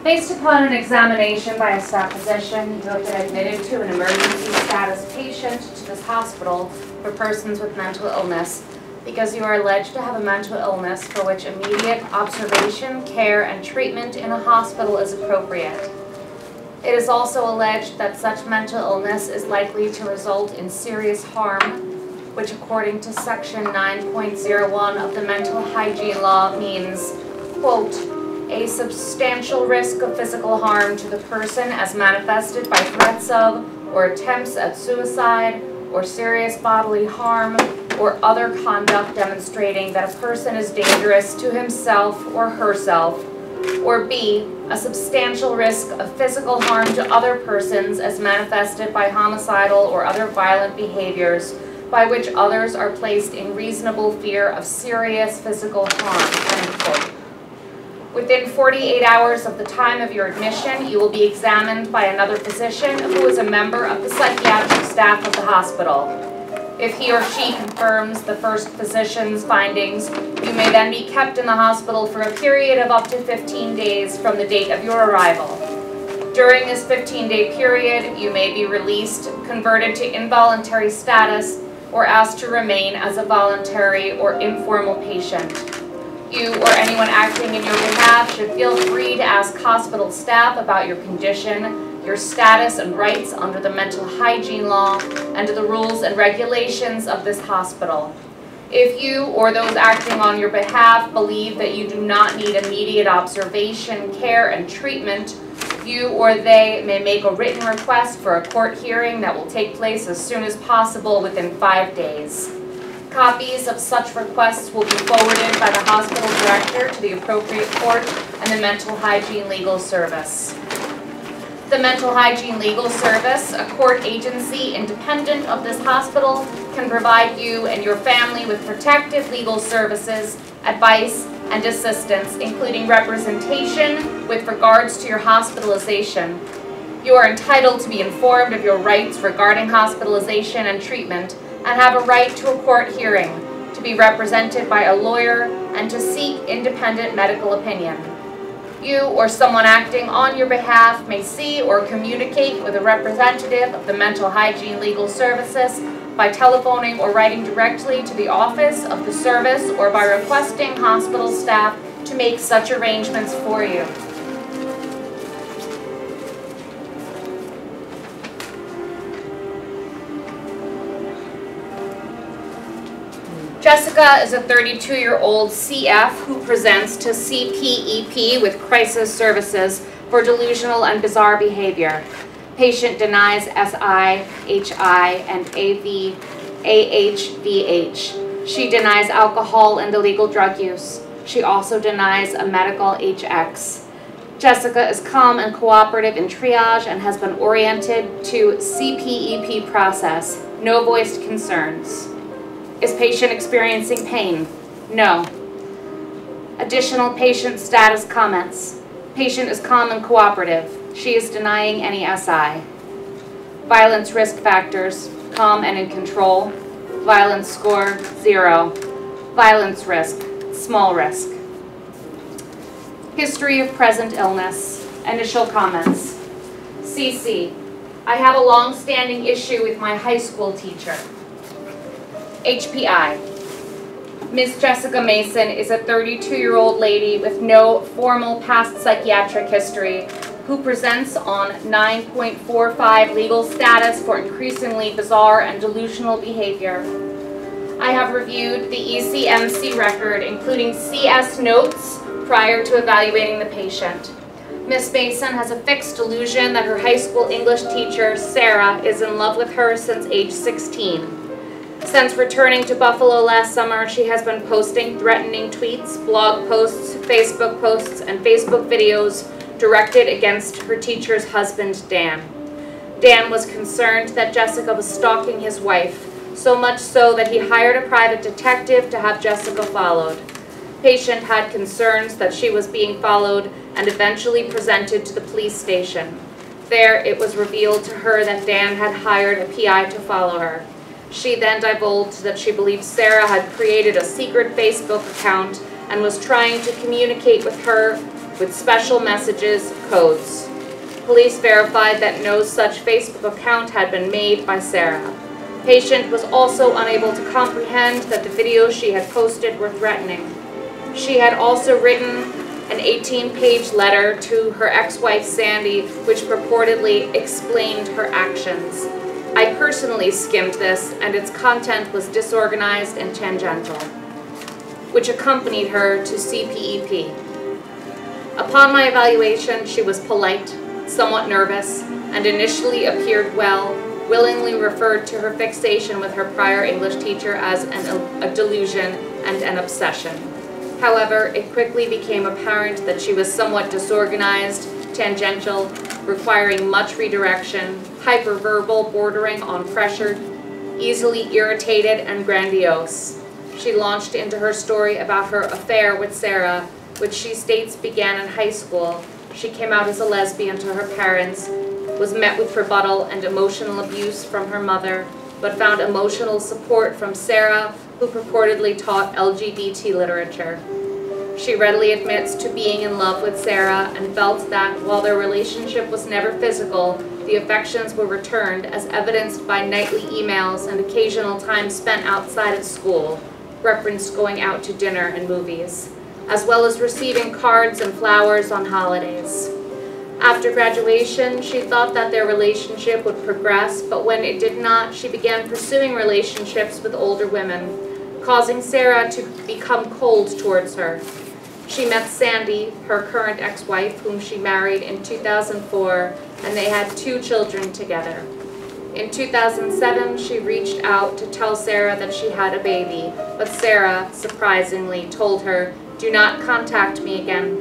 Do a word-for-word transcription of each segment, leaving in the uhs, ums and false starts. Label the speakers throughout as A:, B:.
A: Based upon an examination by a staff physician, you have been admitted to an emergency status patient to this hospital for persons with mental illness because you are alleged to have a mental illness for which immediate observation, care, and treatment in a hospital is appropriate. It is also alleged that such mental illness is likely to result in serious harm, which according to section nine point oh one of the Mental Hygiene Law means, quote, a substantial risk of physical harm to the person as manifested by threats of or attempts at suicide or serious bodily harm or other conduct demonstrating that a person is dangerous to himself or herself, or B, a substantial risk of physical harm to other persons as manifested by homicidal or other violent behaviors by which others are placed in reasonable fear of serious physical harm, end quote. Within forty-eight hours of the time of your admission, you will be examined by another physician who is a member of the psychiatric staff of the hospital. If he or she confirms the first physician's findings, you may then be kept in the hospital for a period of up to fifteen days from the date of your arrival. During this fifteen-day period, you may be released, converted to involuntary status, or asked to remain as a voluntary or informal patient. You or anyone acting in your behalf should feel free to ask hospital staff about your condition, your status and rights under the mental hygiene law and the rules and regulations of this hospital. If you or those acting on your behalf believe that you do not need immediate observation, care, and treatment, you or they may make a written request for a court hearing that will take place as soon as possible within five days. Copies of such requests will be forwarded by the hospital director to the appropriate court and the Mental Hygiene Legal Service. The Mental Hygiene Legal Service, a court agency independent of this hospital, can provide you and your family with protective legal services, advice, and assistance, including representation with regards to your hospitalization. You are entitled to be informed of your rights regarding hospitalization and treatment, and have a right to a court hearing, to be represented by a lawyer, and to seek independent medical opinion. You or someone acting on your behalf may see or communicate with a representative of the Mental Hygiene Legal Services by telephoning or writing directly to the office of the service or by requesting hospital staff to make such arrangements for you. Jessica is a thirty-two-year-old C F who presents to C P E P with crisis services for delusional and bizarre behavior. Patient denies S I, H I, and A V, A H V H. She denies alcohol and illegal drug use. She also denies a medical H X. Jessica is calm and cooperative in triage and has been oriented to C P E P process. No voiced concerns. Is patient experiencing pain? No. Additional patient status comments. Patient is calm and cooperative. She is denying any S I. Violence risk factors, calm and in control. Violence score, zero. Violence risk, small risk. History of present illness. Initial comments. C C. I have a long-standing issue with my high school teacher. H P I. Miz Jessica Mason is a thirty-two-year-old lady with no formal past psychiatric history who presents on nine point four five legal status for increasingly bizarre and delusional behavior. I have reviewed the E C M C record, including C S notes, prior to evaluating the patient. Miz Mason has a fixed delusion that her high school English teacher, Sarah, is in love with her since age sixteen. Since returning to Buffalo last summer, she has been posting threatening tweets, blog posts, Facebook posts, and Facebook videos directed against her teacher's husband, Dan. Dan was concerned that Jessica was stalking his wife, so much so that he hired a private detective to have Jessica followed. Patient had concerns that she was being followed and eventually presented to the police station. There, it was revealed to her that Dan had hired a P I to follow her. She then divulged that she believed Sarah had created a secret Facebook account and was trying to communicate with her with special messages codes. Police verified that no such Facebook account had been made by Sarah. Patient was also unable to comprehend that the videos she had posted were threatening. She had also written an eighteen-page letter to her ex-wife Sandy, which purportedly explained her actions. I personally skimmed this, and its content was disorganized and tangential, which accompanied her to C P E P. Upon my evaluation, she was polite, somewhat nervous, and initially appeared well, willingly referred to her fixation with her prior English teacher as an, a delusion and an obsession. However, it quickly became apparent that she was somewhat disorganized, tangential, requiring much redirection, hyperverbal bordering on pressured, easily irritated, and grandiose. She launched into her story about her affair with Sarah, which she states began in high school. She came out as a lesbian to her parents, was met with rebuttal and emotional abuse from her mother, but found emotional support from Sarah, who purportedly taught L G B T literature. She readily admits to being in love with Sarah and felt that while their relationship was never physical, the affections were returned as evidenced by nightly emails and occasional time spent outside of school, referenced going out to dinner and movies, as well as receiving cards and flowers on holidays. After graduation, she thought that their relationship would progress, but when it did not, she began pursuing relationships with older women, causing Sarah to become cold towards her. She met Sandy, her current ex-wife, whom she married in two thousand four, and they had two children together. In two thousand seven, she reached out to tell Sarah that she had a baby, but Sarah, surprisingly, told her, "Do not contact me again."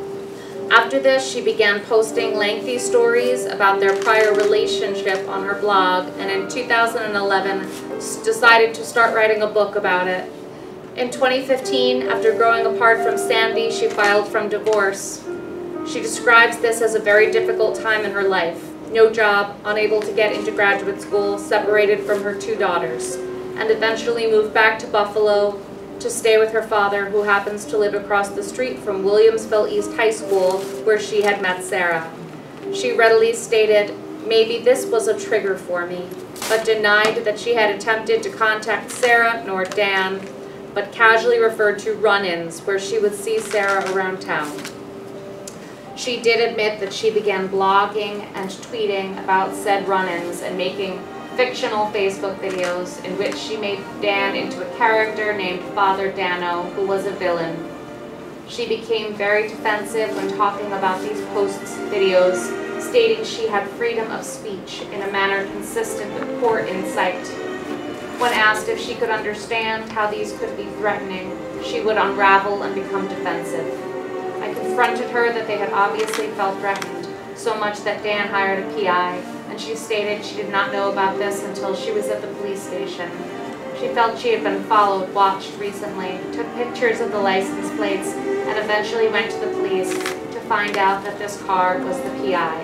A: After this, she began posting lengthy stories about their prior relationship on her blog, and in two thousand eleven decided to start writing a book about it. In twenty fifteen, after growing apart from Sandy, she filed for divorce. She describes this as a very difficult time in her life. No job, unable to get into graduate school, separated from her two daughters, and eventually moved back to Buffalo to stay with her father, who happens to live across the street from Williamsville East High School, where she had met Sarah. She readily stated, "Maybe this was a trigger for me," but denied that she had attempted to contact Sarah nor Dan, but casually referred to run-ins where she would see Sarah around town. She did admit that she began blogging and tweeting about said run-ins and making fictional Facebook videos in which she made Dan into a character named Father Dano, who was a villain. She became very defensive when talking about these posts videos, stating she had freedom of speech in a manner consistent with poor insight. When asked if she could understand how these could be threatening, she would unravel and become defensive. I confronted her that they had obviously felt threatened, so much that Dan hired a P I, and she stated she did not know about this until she was at the police station. She felt she had been followed, watched recently, took pictures of the license plates, and eventually went to the police to find out that this car was the P I.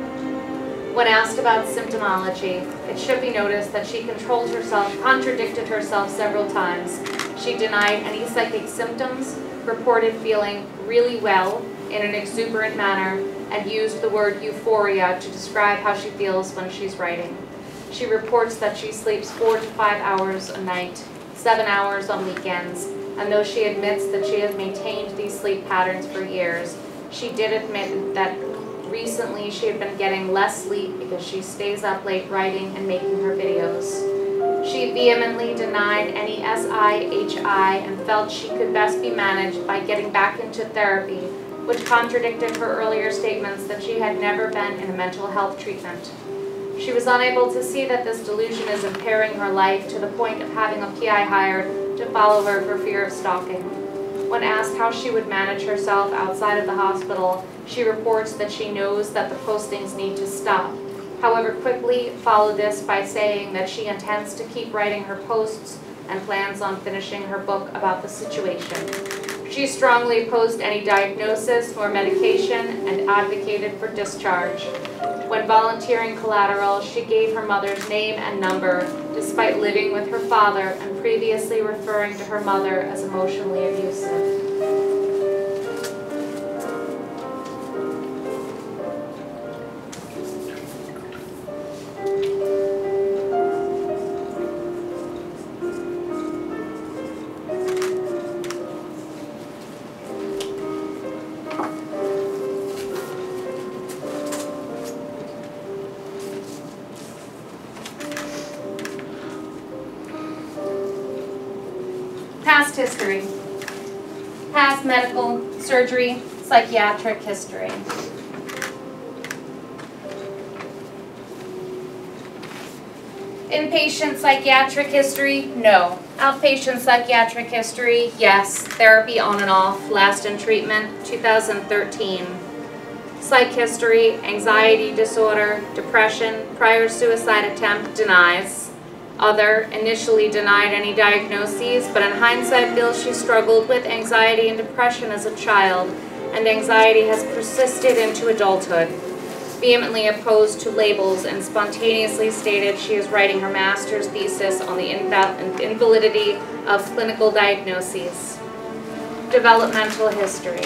A: When asked about symptomology, it should be noticed that she controlled herself, contradicted herself several times. She denied any psychic symptoms, reported feeling really well in an exuberant manner, and used the word euphoria to describe how she feels when she's writing. She reports that she sleeps four to five hours a night, seven hours on weekends, and though she admits that she has maintained these sleep patterns for years, she did admit that recently she had been getting less sleep because she stays up late writing and making her videos. She vehemently denied any S I H I and felt she could best be managed by getting back into therapy, which contradicted her earlier statements that she had never been in a mental health treatment. She was unable to see that this delusion is impairing her life to the point of having a P I hired to follow her for fear of stalking. When asked how she would manage herself outside of the hospital, she reports that she knows that the postings need to stop. However, quickly followed this by saying that she intends to keep writing her posts and plans on finishing her book about the situation. She strongly opposed any diagnosis or medication and advocated for discharge. When volunteering collateral, she gave her mother's name and number, despite living with her father and previously referring to her mother as emotionally abusive. Past history. Past medical, surgery, psychiatric history. Inpatient psychiatric history, no. Outpatient psychiatric history, yes. Therapy on and off, last in treatment, two thousand thirteen. Psych history, anxiety disorder, depression, prior suicide attempt, denies. Other, initially denied any diagnoses, but in hindsight feels she struggled with anxiety and depression as a child, and anxiety has persisted into adulthood. Vehemently opposed to labels and spontaneously stated she is writing her master's thesis on the inval invalidity of clinical diagnoses. Developmental history.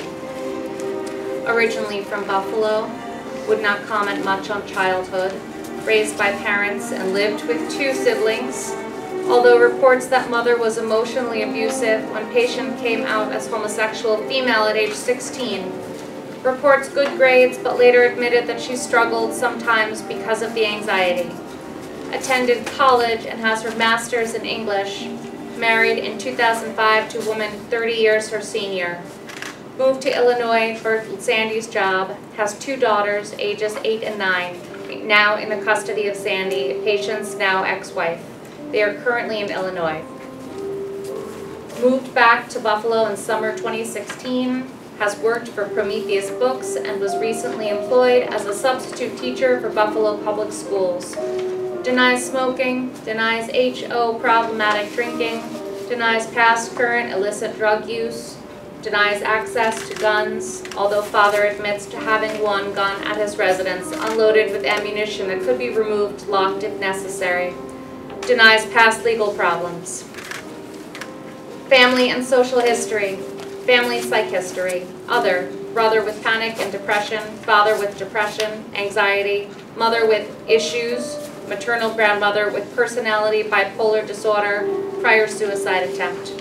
A: Originally from Buffalo, would not comment much on childhood, raised by parents and lived with two siblings. Although reports that mother was emotionally abusive when patient came out as homosexual female at age sixteen. Reports good grades, but later admitted that she struggled sometimes because of the anxiety. Attended college and has her master's in English. Married in two thousand five to a woman thirty years her senior. Moved to Illinois for Sandy's job. Has two daughters, ages eight and nine. Now in the custody of Sandy, patient's now ex-wife. They are currently in Illinois. Moved back to Buffalo in summer twenty sixteen. Has worked for Prometheus Books and was recently employed as a substitute teacher for Buffalo Public Schools. Denies smoking, denies H O problematic drinking, denies past current illicit drug use, denies access to guns, although father admits to having one gun at his residence unloaded with ammunition that could be removed, locked if necessary. Denies past legal problems. Family and social history. Family psych history. Other, brother with panic and depression, father with depression, anxiety, mother with issues, maternal grandmother with personality bipolar disorder, prior suicide attempt.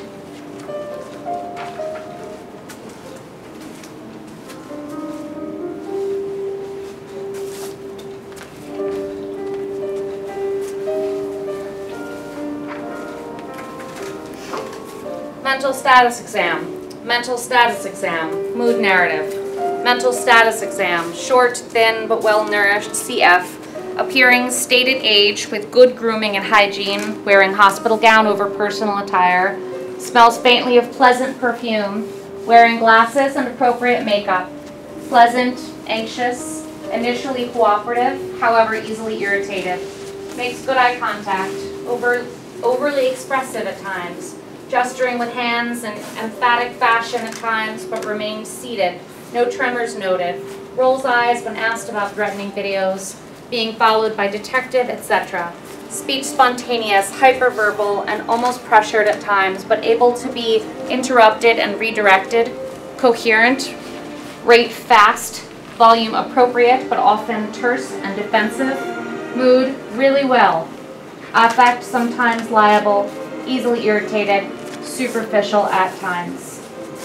A: Mental status exam. Mental status exam, mood narrative. Mental status exam, short, thin, but well-nourished, C F. Appearing stated age with good grooming and hygiene, wearing hospital gown over personal attire. Smells faintly of pleasant perfume, wearing glasses and appropriate makeup. Pleasant, anxious, initially cooperative, however easily irritated. Makes good eye contact, over, overly expressive at times. Gesturing with hands in emphatic fashion at times, but remained seated. No tremors noted. Rolls eyes when asked about threatening videos. Being followed by detective, et cetera. Speech spontaneous, hyperverbal, and almost pressured at times, but able to be interrupted and redirected. Coherent. Rate fast. Volume appropriate, but often terse and defensive. Mood really well. Affect sometimes liable. Easily irritated, superficial at times.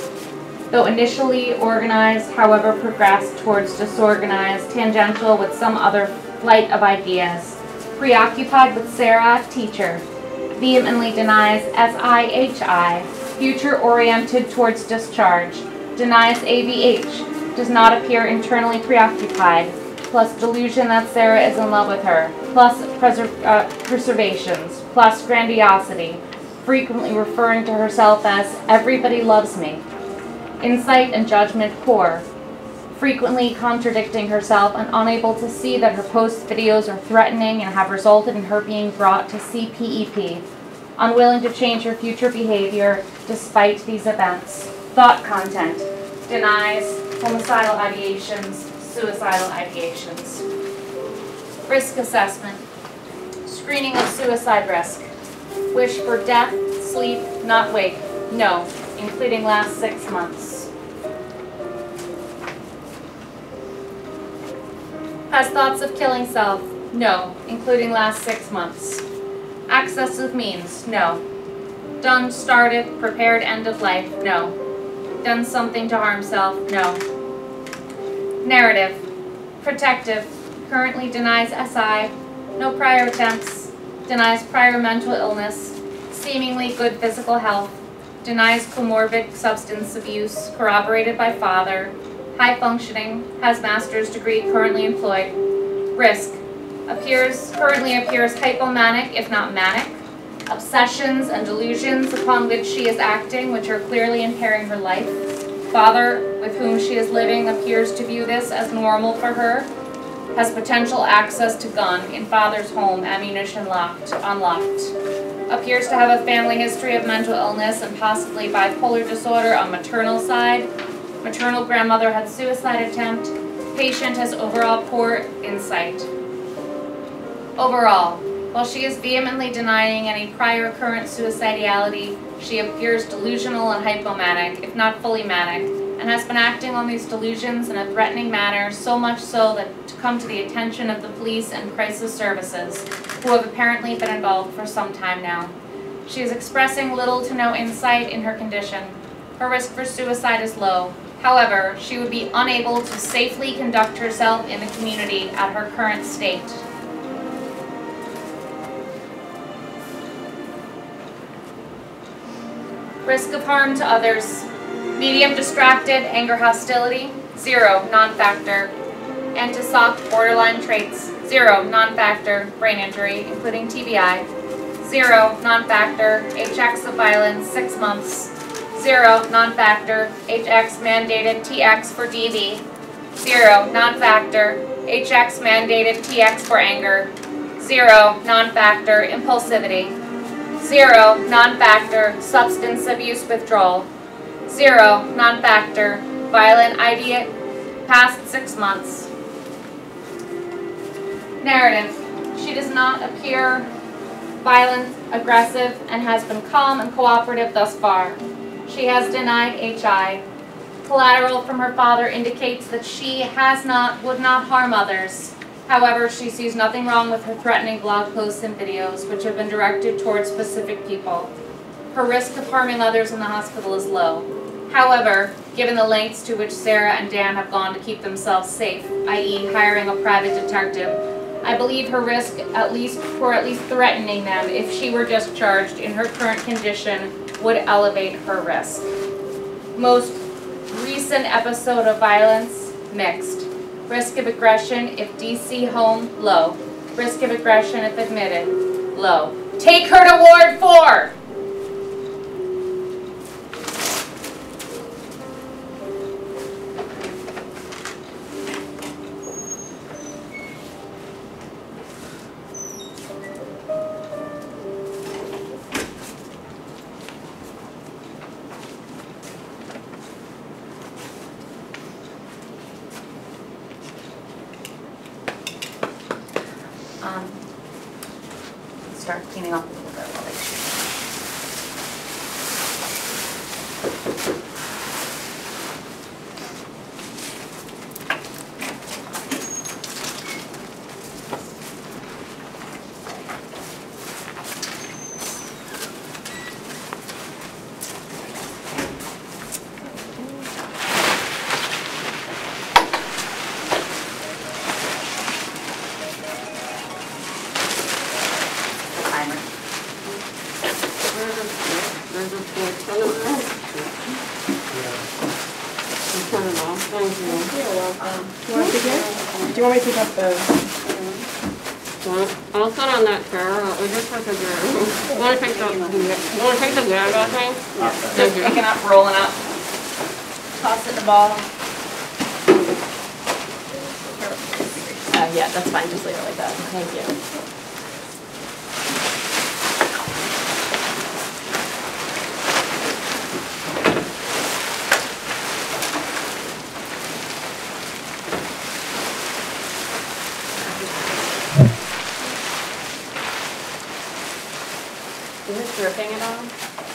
A: Though initially organized, however progressed towards disorganized, tangential with some other flight of ideas. Preoccupied with Sarah, teacher. Vehemently denies S I H I, future oriented towards discharge. Denies A B H, does not appear internally preoccupied, plus delusion that Sarah is in love with her, plus preser uh, preservations, plus grandiosity, frequently referring to herself as everybody loves me. Insight and judgment poor, frequently contradicting herself and unable to see that her post videos are threatening and have resulted in her being brought to C P E P. Unwilling to change her future behavior despite these events. Thought content, denies homicidal ideations, suicidal ideations. Risk assessment, screening of suicide risk. Wish for death, sleep, not wake. No, including last six months. Has thoughts of killing self? No, including last six months. Access of means? No. Done, started, prepared end of life? No. Done something to harm self? No. Narrative. Protective. Currently denies S I. No prior attempts. Denies prior mental illness, seemingly good physical health, denies comorbid substance abuse, corroborated by father, high functioning, has master's degree, currently employed. Risk, appears, currently appears hypomanic, if not manic. Obsessions and delusions upon which she is acting, which are clearly impairing her life. Father, with whom she is living, appears to view this as normal for her. Has potential access to gun in father's home, ammunition locked, unlocked. Appears to have a family history of mental illness and possibly bipolar disorder on maternal side. Maternal grandmother had suicide attempt. Patient has overall poor insight. Overall, while she is vehemently denying any prior current suicidality, she appears delusional and hypomanic, if not fully manic, and has been acting on these delusions in a threatening manner, so much so that to come to the attention of the police and crisis services, who have apparently been involved for some time now. She is expressing little to no insight in her condition. Her risk for suicide is low. However, she would be unable to safely conduct herself in the community at her current state. Risk of harm to others. Medium distracted, anger, hostility. Zero, non-factor. Anti-soc, borderline traits. Zero, non-factor, brain injury, including T B I. Zero, non-factor, H X of violence, six months. Zero, non-factor, H X mandated T X for D V. Zero, non-factor, H X mandated T X for anger. Zero, non-factor, impulsivity. Zero, non-factor, substance abuse withdrawal. Zero, non-factor, violent idea past six months. Narrative. She does not appear violent, aggressive, and has been calm and cooperative thus far. She has denied H I. Collateral from her father indicates that she has not, would not harm others. However, she sees nothing wrong with her threatening blog posts and videos, which have been directed towards specific people. Her risk of harming others in the hospital is low. However, given the lengths to which Sarah and Dan have gone to keep themselves safe, that is hiring a private detective, I believe her risk, at least for at least threatening them, if she were discharged in her current condition, would elevate her risk. Most recent episode of violence, mixed. Risk of aggression if D C home, low. Risk of aggression if admitted, low. Take her to Ward four! Um, start cleaning up a little bit while they shoot.
B: Do you want me to pick up the...
C: Well, I'll sit on that chair. We just have to do it. You want to take the, you want to take the gag off me?
A: Just picking up, rolling up. Toss it in the ball.
B: Uh, yeah, that's fine. Just leave it like that. Thank you.
C: Is this dripping at all?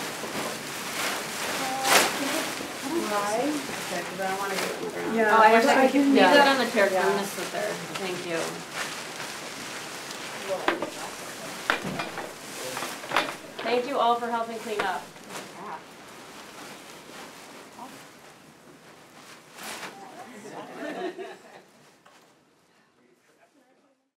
B: Why?
C: Okay, because I don't want to get it on the ground.
B: Yeah,
C: Oh, I
B: I
C: actually,
B: can-
C: leave
B: yeah.
C: that on the chair, because I'm
B: Yeah.
C: going to sit there. Thank you. Thank you all for helping clean up.